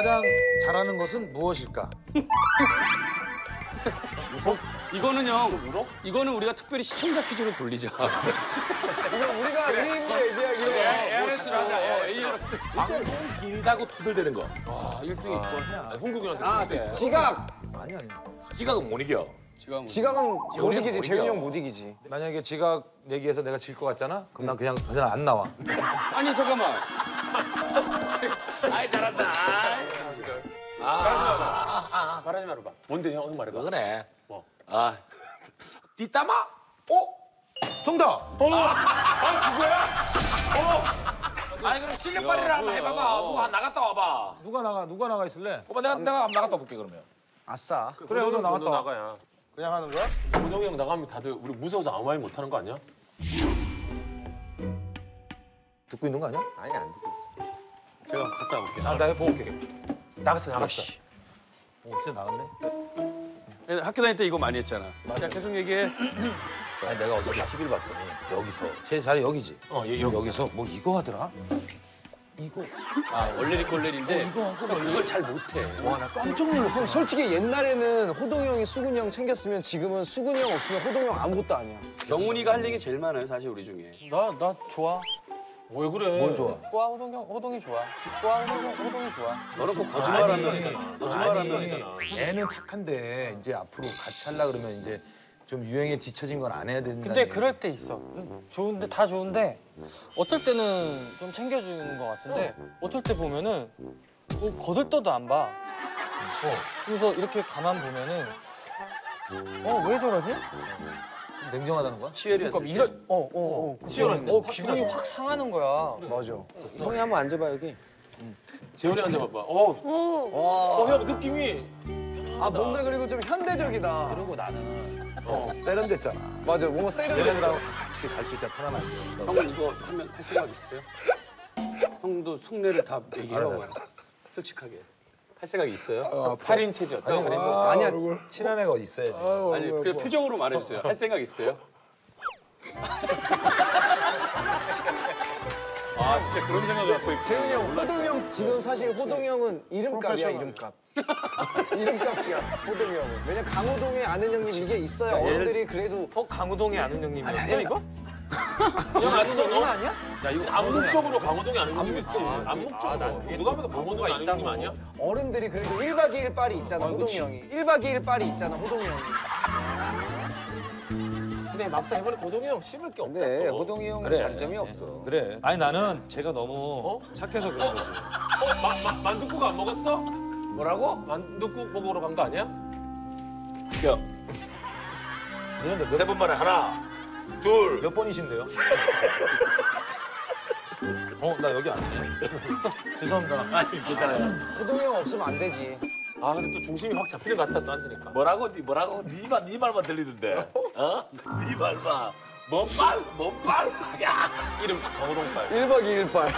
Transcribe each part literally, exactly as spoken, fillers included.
가장 잘하는 것은 무엇일까? 웃어? 이거는 형, 울어? 이거는 우리가 특별히 시청자 퀴즈로 돌리자. 이거 우리가 우리 입으로 얘기하기로. 에어레스로 하자. 에어레스. 방송 길다고 투덜대는 거. 와, 일 등 있고. 홍국이 형한테 아, 때. 지각. 아니 아니. 지각은 못 이겨. 지금 지각은 못 재훈이 형 이기지. 못 재훈이 이겨. 형 못 이기지. 만약에 지각 얘기해서 내가 질 것 같잖아? 그럼 난 그냥 그냥 안 나와. 아니 잠깐만. 아이 잘한다. 아, 말하지 말아봐. 뭔데 형 말해봐. 왜 그래? 뭐? 아, 뒷담화? 어? 정답. 아 그거야? 어? 아니 그럼 실력발휘를 한번 해봐봐. 누가 나갔다 와봐. 누가 나가 누가 나가 있을래? 오빠 내가 내가 한번 나갔다 볼게 그러면. 아싸. 그래 너도 나갔다 와. 나가야. 그냥 하는 거야? 호동이 형 나가면 다들 우리 무서워서 아무 말 못하는 거 아니야? 듣고 있는 거 아니야? 아니 안 듣고. 제가 갔다 올게요. 아 내가 보고 올게. 나갔어 나갔어. 어, 진짜 나갔네. 학교 다닐 때 이거 많이 했잖아. 야, 계속 얘기해. 아니 내가 어제 티비를 봤더니 여기서 제 자리 여기지. 어 여기 여기서 뭐 이거 하더라? 이거 아, 원래리 꼴레리인데 그걸 잘 못해. 와 나 깜짝 놀랐어. 형 솔직히 옛날에는 호동이 형이 수근이 형 챙겼으면 지금은 수근이 형 없으면 호동이 형 아무것도 아니야. 경훈이가 할 얘기 제일 많아요, 사실 우리 중에. 나, 나 좋아. 왜 그래? 뭘 좋아? 직구와 호동이, 호동이 좋아. 직구와 호동이, 호동이 좋아. 너는 그 거짓말하면 거짓말하면 애는 착한데 이제 앞으로 같이 하려 그러면 이제 좀 유행에 뒤처진 건 안 해야 된다. 근데 그럴 때 있어. 좋은데, 다 좋은데 어떨 때는 좀 챙겨주는 것 같은데 어떨 때 보면은 뭐 거들떠도 안 봐. 그래서 이렇게 가만 보면은 어, 왜 저러지? 냉정하다는 거야? 치열이었을 그러니까 때. 이런, 어, 어, 어. 치열했을 때 어, 기분이 확 상하는 거야. 맞아. 형이 한번 앉아봐 여기. 재훈이 앉아봐봐. 어, 어, 형 느낌이. 아 뭔가 그리고 좀 현대적이다. 그리고 나는 어, 세련됐잖아. 맞아. 뭔가 세련됐어. 얘네들하고 같이 갈 수 있잖아 편안하게. 형은 이거 하면 할 생각 있어요? 형도 속내를 다 얘기해요. 솔직하게. 할 생각 있어요? 어, 팔 인 체제였다. 아니야. 친한 애가 있어야지. 아니, 그 표정으로 말해주세요. 할 생각 있어요? 아, 진짜 그런 생각을 갖고 있고. 재훈이 형, 호동이 형 지금 사실 호동이 형은 이름값이야 프로페셔널. 이름값. 이름값이야 호동이 형은. 왜냐 강호동의 아는 형님 이게 있어야 어른들이 그래도 어, 강호동이 아는 형님이었어, 이거? 형 아는 너? 아니야? 야 이거 암묵적으로 강호동이 아는 형님 있지. 아, 암묵적으로. 난 그게 누가 봐도 강호동이 아는 형님 아니야? 어른들이 그래도 일 박 이 일 빨이 있잖아 호동이 형이. 일 박 이 일 빨이 있잖아 호동이 형이. 근데 막상 이번에 호동이 형 씹을 게 없다. 네 또. 호동이 형 그래. 단점이 없어. 그래. 아니 나는 제가 너무 착해서 그런 거지. 어? 마, 마, 만둣국 안 먹었어? 뭐라고? 만둣국 먹으러 간 거 아니야? 야, 그런데 세 번 만에 하나, 둘. 몇 번이신데요? 어, 나 여기 아니네. 죄송합니다. 아니 괜찮아요. 호동이 형 없으면 안 되지. 아 근데 또 중심이 확 잡히는 것 같다 또 앉으니까. 뭐라고? 니 뭐라고? 니 말, 니 말만 들리던데. 어? 니 말만. 뭔빨? 뭔빨? 야, 이름 딱 강호동빨. 일 박 이 일 빨.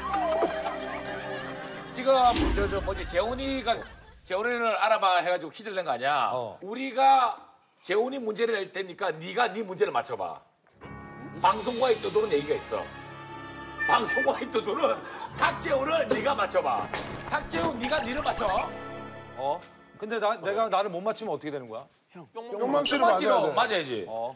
지금 저 저 뭐지 재훈이가 재훈이를 알아봐 해가지고 퀴즈를 낸 거 아니야? 어. 우리가 재훈이 문제를 낼 테니까 네가 네 문제를 맞춰봐. 방송과의 뜻도는 얘기가 있어. 방송과의 뜻도는 탁재훈을 네가 맞춰봐. 탁재훈 네가 니를 맞춰. 어? 근데 나, 내가 나를 못 맞추면 어떻게 되는 거야? 뿅망치를 맞아야 돼. 맞아야지. 어.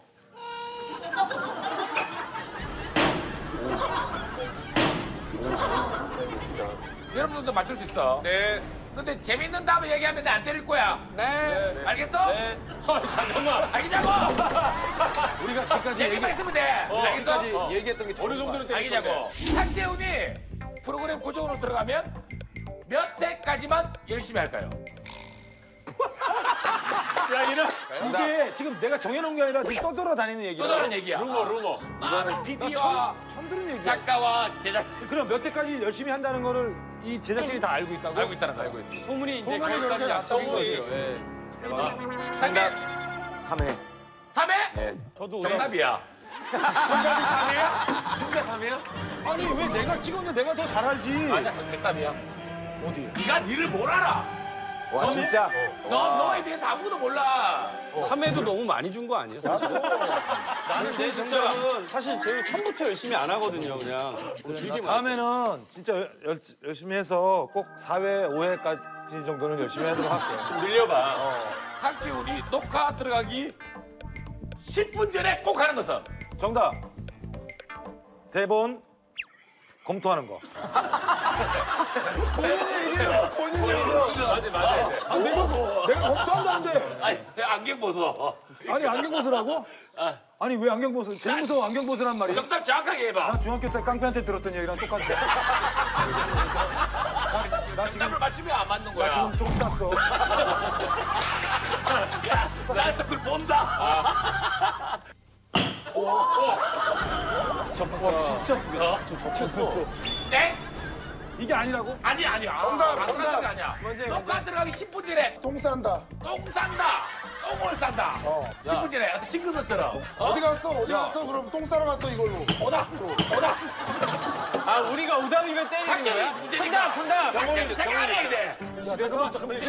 여러분들도 맞출 수 있어. 네. 근데 재밌는 다음에 얘기하면 내 안 때릴 거야. 네. 알겠어? 네. 어, 잠깐만. 알겠냐고? 우리가 지금까지 얘기만 있으면 돼. 알겠어? 지금까지 얘기했던 게 어느 정도는 알겠냐고. 탁재훈이 프로그램 고정으로 들어가면 몇 회까지만 열심히 할까요? 야, 이는 이게 지금 내가 정해놓은 게 아니라 지금 떠돌아다니는 얘기야. 또 다른 얘기야. 루머, 루머. 이거는 피디와 처음 들은 얘기야. 작가와 제작진 그럼 몇 대까지 열심히 한다는 거를 이 제작진이 다 알고 있다고? 알고 있다는 거 알고 있지. 소문이 이제 소문이 그렇게 거기까지 약속인 났다고. 거죠. 예. 상대 삼 회. 삼 회? 네. 저도 정답이야. 정답이 삼 회야? 진짜 삼 회야? 아니 왜 내가 찍었는데 내가 더 잘 알지? 맞았어. 정답이야. 어디? 네가 니를 뭘 알아? 와 진짜. 너 너에 대해서 아무도 몰라. 삼 회도 너무 많이 준 거 아니에요? 사실? 나는 내 정답은 사실 제일 처음부터 열심히 안 하거든요, 그냥. 되게 많이 다음에는 진짜 열, 열심히 해서 꼭 사 회, 오 회까지 정도는 열심히 하도록 할게. 좀 늘려봐. 탁지훈이 녹화 들어가기 십 분 전에 꼭 하는 것은 정답. 대본 검토하는 거. 맞아 맞아. 아, 내가, 내가 검토한다는데. 아니 안경 벗어. 아니, 안경 벗으라고? 아니, 왜 안경 벗어? 제일 무서워 안경 벗으란 말이야. 정답 정확하게 해봐. 나 중학교 때 깡패한테 들었던 얘기랑 똑같아. 나 지금, 정답을 맞추면 안 맞는 거야. 나 지금 조금 쌌어. 나또 그걸 본다. 네? 이게 아니라고? 아니 아니야. 정답, 아슬아슬한 정답. 게 아니야. 녹화 들어가기 십 분 전에 똥 싼다. 똥 싼다. 똥을 싼다. 어. 십 분 전에 어떤 징크스처럼. 어? 어디 갔어? 어디 갔어? 그럼 똥 싸러 갔어 이걸로. 오다. 오다. 아 우리가 오답이면 때리는 당연히 거야? 문제니까. 정답 정답. 당연히 자기 안 해야 돼. 잠깐만, 잠깐만.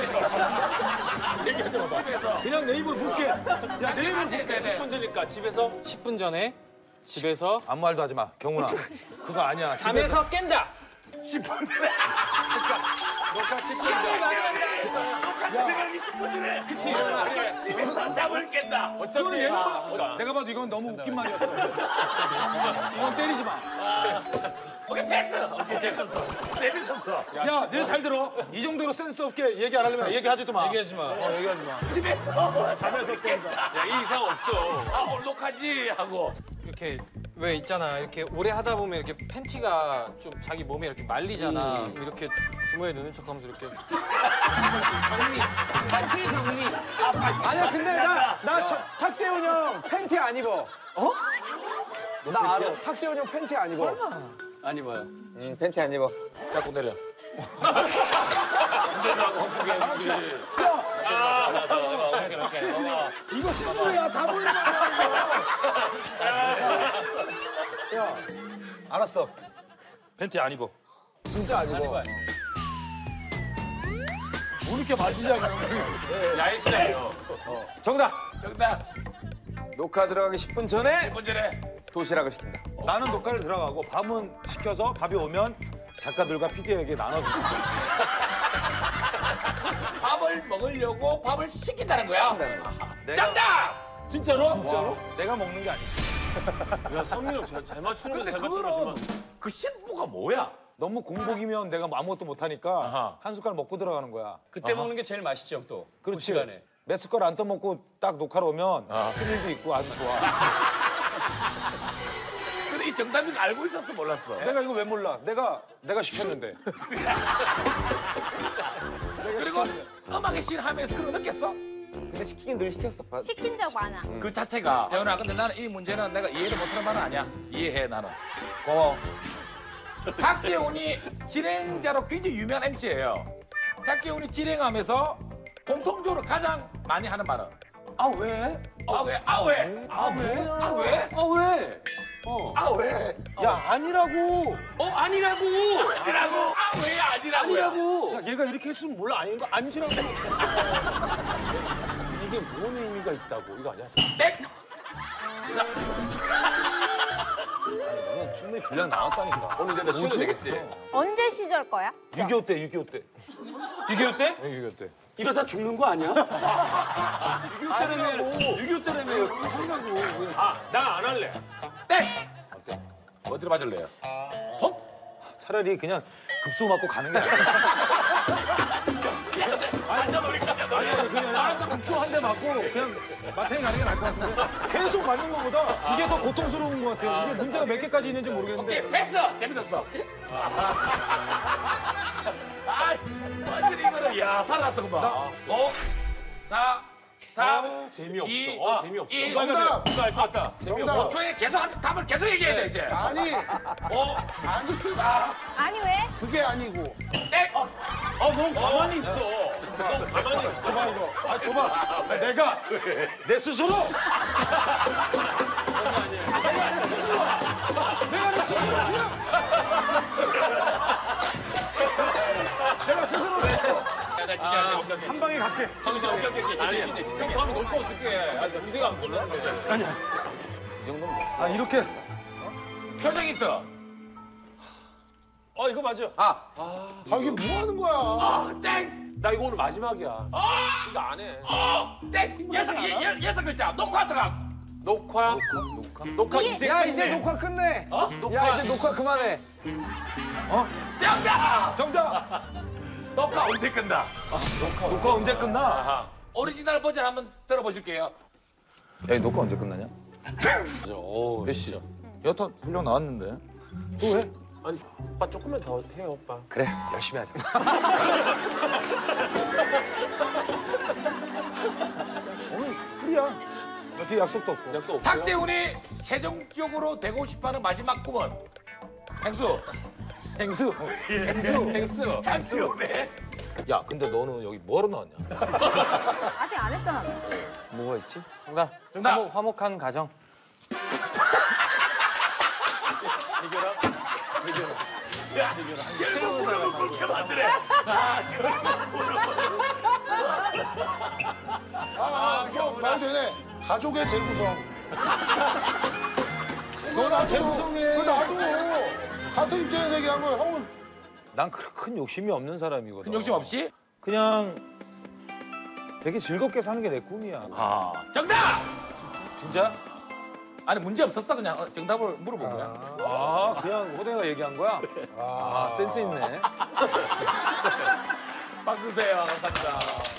집에서. 그냥 내 입으로 볼게. 야, 내 입으로 볼게. 십 분 전이니까 집에서. 십 분 전에 집에서 아무 말도 하지 마, 경훈아. 그거 아니야. 잠에서 깬다. 십 분 전에. 녹화 십 분 전에. 녹화 들어가기 십 분 전에. 그치. 집에서 잠을 깬다. 그거는 얘가 내가 봐도 이건 너무 웃긴 말이었어. 이건 때리지 마. 오케이 패스. 오케이 재밌었어. 재밌었어. 야, 니네 잘 들어. 이 정도로 센스 없게 얘기 안 하려면 얘기하지도 마. 얘기하지 마. 어, 얘기하지 마. 집에서 잠에서 깬다. 야이 이상 없어. 아 얼룩하지 하고. 이렇게 왜 있잖아. 이렇게 오래 하다 보면 이렇게 팬티가 좀 자기 몸에 이렇게 말리잖아. 이렇게 주머니에 넣는 척하면서 이렇게 정리. 팬티 정리. 아니야 근데 나 나 탁재훈 형 팬티 안 입어. 어? 나 알아. 탁재훈 형 팬티 안 입어. 안 입어요. 응 팬티 안 입어. 자꾸 내려. 이거 실수야. 다 보이는 거야. 야, 알았어. 팬티 안 입어. 진짜 안 입어. 뭐 이렇게 만지잖아. 야외시장이요. 정답. 정답. 녹화 들어가기 십 분 전에 십 분 전에. 도시락을 시킨다. 나는 녹화를 들어가고 밥은 시켜서 밥이 오면 작가들과 피디에게 나눠주고. 밥을 먹으려고 밥을 시킨다는 거야. 시킨다는 거야. 내가- 정답. 진짜로? 진짜로? 내가 먹는 게 아니지. 야 성민이 형 잘 맞추는 근데 거잘 그거는 맞추는 그 신부가 뭐야? 너무 공복이면 내가 아무것도 못하니까 아하. 한 숟갈 먹고 들어가는 거야. 그때 먹는 게 제일 맛있죠 또. 그 그렇지. 시간에. 몇 숟갈 안 떠먹고 딱 녹화로 오면 스릴도 있고 아주 좋아. 근데 이 정답인 거 알고 있었어 몰랐어? 내가 이거 왜 몰라? 내가 내가 시켰는데. 그리고 음악의 씬 하면서 그런 거 느꼈어? 근데 시키긴 늘 시켰어. 시킨 적 많아. 그 자체가 재훈아 근데 나는 이 문제는 내가 이해를 못하는 바는 아니야. 이해해 나는. 고마워. 탁재훈이 진행자로 굉장히 유명한 엠씨예요. 탁재훈이 진행하면서 공통적으로 가장 많이 하는 말은 아 왜? 아 왜? 아 왜? 아 왜? 아 왜? 아 왜? 어. 아 왜? 야, 아니라고. 어 아니라고. 아니라고? 아 왜 아니라고? 아니라고. 야, 얘가 이렇게 했으면 몰라. 아닌 거 아니라고. 이게 뭔 의미가 있다고. 이거 아니야? 땡! 자, 너는 충분히 분량 나왔다니까. 오늘 이제 나 쉬어도 되겠지? 언제 시절 거야? 육이오 때, 육이오 때. 이게 때? 네, 육이오 때. 이러다 죽는 거 아니야? 육이오 때라며. 육이오 때라며. 아, 나 안 할래. 땡! 어디로 맞을래요? 손? 차라리 그냥 급소 맞고 가는 게 나아. 완전 우리 가자, 아니, 아니, 그냥 알았어. 급소 한 대 맞고 그냥 마탱이 가는 게 나을 것 같은데. 계속 맞는 것보다 이게 더 고통스러운 것 같아. 이게 문제가 몇 개까지 있는지 모르겠는데. 오케이, 패스! 재밌었어. 아, 완전 이거는, 야, 살았어, 그만. 오, 사, 삼, 재미없어. 이, 어, 재미없어. 일. 정답. 누가 알 것 같다. 정답. 오 초에 계속 한- 답을 계속 얘기해야 돼, 이제. 아니, 오, 아니, 아니 왜? 그게 아니고. 땡! 어, 어, 넌 가만히 있어. 넌 가만히 있어. 줘봐, 이거. 아, 줘봐. 내가 내 스스로. 내가 내 스스로. 내가 내 스스로 그냥. 내가 스스로. 야, 나 한 방에 갈게. 저기 저기 저기 저기 저기 저기 형 다음에 놓고 어떡해. 아니, 문제가 안 걸렸는데. 아니야. 이 정도면 됐어. 아 이렇게. 표정이 떠. 어, 이거 맞아. 아, 아 이게 뭐 하는 거야? 아, 땡. 나 이거 오늘 마지막이야. 아, 이거 안 해. 어, 땡. 여섯 여, 여, 여섯 글자. 녹화 들어. 녹화. 녹화. 녹화 이제 야 끝내. 이제 녹화 끝내. 어? 녹화. 야 이제 녹화 그만해. 정답. 정답. 녹화 언제 끝나? 녹화 언제 끝나? 아하. 오리지널 버전 한번 들어보실게요. 야, 녹화 언제 끝나냐? 맞아. 오, 몇 시? 여타 분량 나왔는데. 또 왜? 아니, 오빠 조금만 더 해요, 오빠. 그래, 열심히 하자. 오늘 풀이야. 나 뒤에 약속도 없고. 약속 없어요? 박재훈이 최종적으로 되고 싶어하는 마지막 꿈은 행수. 행수. 행수. 행수. 강수네. 야, 근데 너는 여기 뭐하러 나왔냐? 아직 안 했잖아. 뭐가 있지? 정답. 정답. 화목, 화목한 가정. 결국 무릎을 꿇게 만드네. 아, 지금 아, 이거 말 되네. 가족의 재구성. 그거 나도. 재구성해. 그거 나도. 같은 입장에서 얘기한 거야. 형은 난 그렇게 큰 욕심이 없는 사람이거든. 큰 욕심 없이. 그냥 되게 즐겁게 사는 게 내 꿈이야. 아, 정답. 진짜? 아니 문제 없었어 그냥 어, 정답을 물어본 거야. 아, 그냥 호동이가 얘기한 거야? 아, 센스 있네. 박수 주세요. 감사합니다.